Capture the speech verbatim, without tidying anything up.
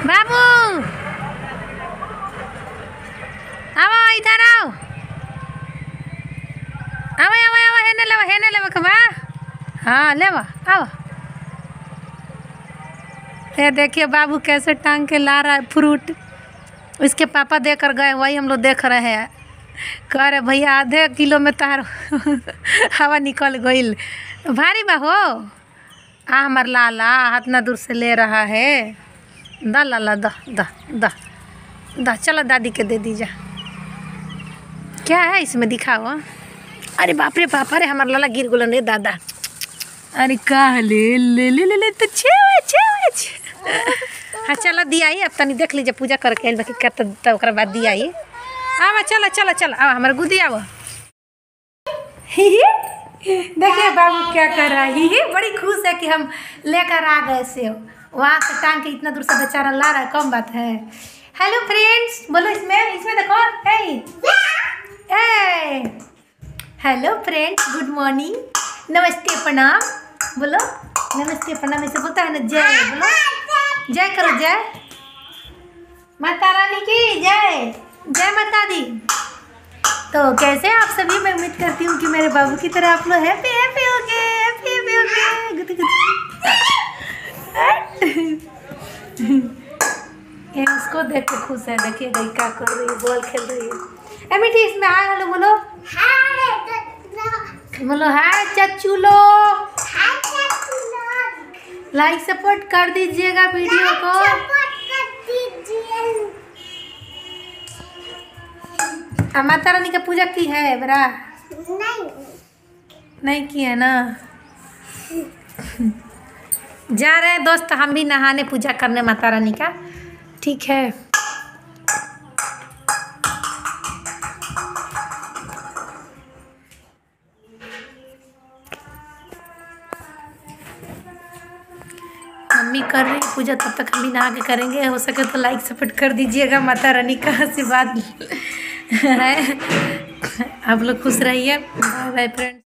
बाबू आओ इधर आओ आओ आओ आओ हेने लेवा हेने लेवा खबा हाँ लेवा आओ। ये देखिए बाबू कैसे टांग के ला रहा है फ्रूट। इसके पापा देकर गए, वही हम लोग देख रहे हैं। कह रहे भैया आधे किलो में तार हवा निकल गई। भारी बा हो आ हमार लाला इतना दूर से ले रहा है। दा लाला दा दा दा दा चलो दादी के दे दीजा। क्या है इसमें दिखाओ। अरे बाप रे बाप रे हमार लाला गिर गुलन रे दादा। अरे कहा ले ले ले ले, ले तो छे छे हाँ चलो दिया ही। अब तनी देख लीजिए पूजा करके बाकी करते तो बाद दिया ही। आवा चलो चलो चलो आओ हमारे गुदी आओ। देखिए बाबू क्या कर रहा है। ही बड़ी खुश है कि हम लेकर आ गए से वहाँ से टांग के इतना दूर से बेचारा ला रहा है, कम बात है। हेलो फ्रेंड्स बोलो इसमें इसमें देखो। Hey hello friends good morning नमस्ते प्रणाम बोलो। नमस्ते प्रणाम ऐसे बोलता है ना। जय बोलो जय करो जय माता रानी की जय जय माता दी। तो कैसे आप सभी, मैं उम्मीद करती हूँ कि मेरे बाबू की तरह आप लोग हैप्पी हैप्पी हो गए हैप्पी हैप्पी हो गए। गुद गुद ये उसको देख के खुश है। देखिए गई क्या कर रही है, बॉल खेल रही है। ए बेटी इसमें हाय हेलो बोलो। बोलो हाय चच्चू लो। लाइक सपोर्ट कर दीजिएगा वीडियो को। माता रानी का पूजा की है बरा? नहीं नहीं की है ना। जा रहे हैं दोस्त हम भी नहाने पूजा करने माता रानी का। ठीक है मम्मी कर रही पूजा, तब तक हम भी नहा के करेंगे। हो सके तो लाइक सपोर्ट कर दीजिएगा। माता रानी का आशीर्वाद है। आप लोग खुश रहिए। Bye bye friends.